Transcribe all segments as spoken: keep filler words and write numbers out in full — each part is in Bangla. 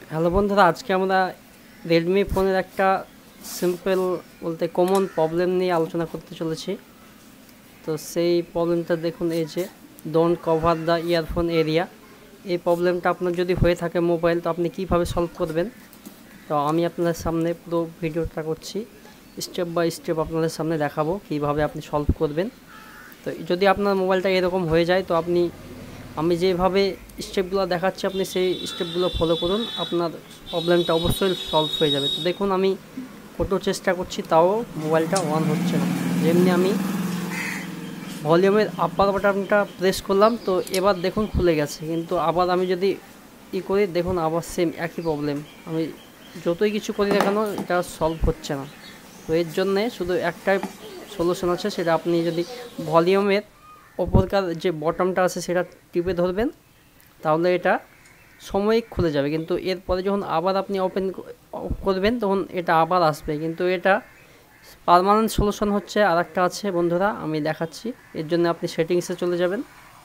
হ্যালো বন্ধুরা, আজকে আমরা রেডমি ফোনের একটা সিম্পল বলতে কমন প্রবলেম নিয়ে আলোচনা করতে চলেছি। তো সেই প্রবলেমটা দেখুন, এই যে don't cover the earphone area. এই প্রবলেমটা আপনার যদি হয়ে থাকে মোবাইল, তো আপনি কীভাবে সলভ করবেন। তো আমি আপনাদের সামনে পুরো ভিডিওটা করছি, স্টেপ বাই স্টেপ আপনাদের সামনে দেখাবো কীভাবে আপনি সলভ করবেন। তো যদি আপনার মোবাইলটা এরকম হয়ে যায়, তো আপনি আমি যেভাবে স্টেপগুলো দেখাচ্ছি আপনি সেই স্টেপগুলো ফলো করুন, আপনার প্রবলেমটা অবশ্যই সলভ হয়ে যাবে। তো দেখুন, আমি কত চেষ্টা করছি তাও মোবাইলটা অন হচ্ছে না। যেমনি আমি ভলিউমের আপার বাটনটা প্রেস করলাম, তো এবার দেখুন খুলে গেছে। কিন্তু আবার আমি যদি ই করি, দেখুন আবার সেম একই প্রবলেম। আমি যতই কিছু করি না কেন, এটা সলভ হচ্ছে না। তো এর জন্যে শুধু একটাই সলিউশন আছে, সেটা আপনি যদি ভলিউমের ওপরকার যে বটমটা আছে সেটা টিপে ধরবেন, তাহলে এটা সাময়িক খুলে যাবে। কিন্তু এরপরে যখন আবার আপনি ওপেন করবেন, তখন এটা আবার আসবে। কিন্তু এটা পার্মানেন্ট সলিউশন হচ্ছে আর একটা আছে বন্ধুরা, আমি দেখাচ্ছি। এর জন্য আপনি সেটিংসে চলে যাবেন।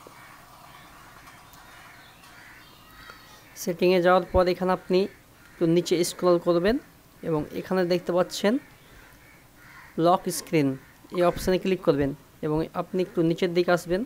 সেটিংয়ে যাওয়ার পর এখানে আপনি একটু নিচে স্ক্রল করবেন এবং এখানে দেখতে পাচ্ছেন লক স্ক্রিন, এই অপশানে ক্লিক করবেন এবং আপনি একটু নিচের দিকে আসবেন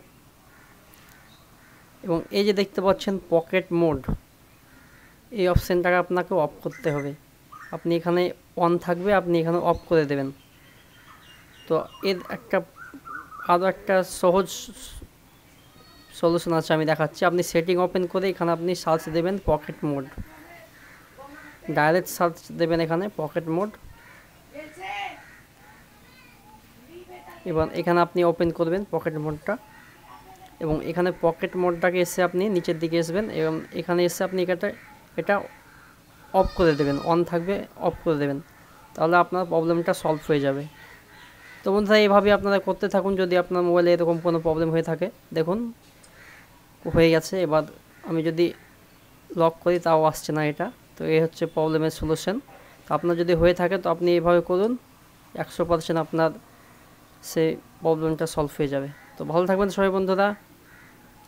এবং এই যে দেখতে পাচ্ছেন পকেট মোড, এই অপশানটাকে আপনাকে অফ করতে হবে। আপনি এখানে অন থাকবে, আপনি এখানে অফ করে দেবেন। তো এর একটা আরও একটা সহজ সলিউশন আছে, আমি দেখাচ্ছি। আপনি সেটিং ওপেন করে এখানে আপনি সার্চ দেবেন পকেট মোড, ডাইরেক্ট সার্চ দেবেন এখানে পকেট মোড। এবার এখানে আপনি ওপেন করবেন পকেট মোডটা এবং এখানে পকেট মোডটাকে এসে আপনি নিচের দিকে আসবেন এবং এখানে এসে আপনি এটা এটা অফ করে দেবেন, অন থাকবে অফ করে দেবেন, তাহলে আপনার প্রবলেমটা সলভ হয়ে যাবে। তো বন্ধুরা, এইভাবে আপনারা করতে থাকুন যদি আপনার মোবাইলে এরকম কোনো প্রবলেম হয়ে থাকে। দেখুন হয়ে গেছে। এবার আমি যদি লক করি তাও আসছে না এটা। তো এই হচ্ছে প্রবলেমের সলিউশন। তো আপনার যদি হয়ে থাকে তো আপনি এইভাবে করুন, একশো পার্সেন্ট আপনার সেই প্রবলেমটা সলভ হয়ে যাবে। তো ভালো থাকবেন সবাই বন্ধুরা।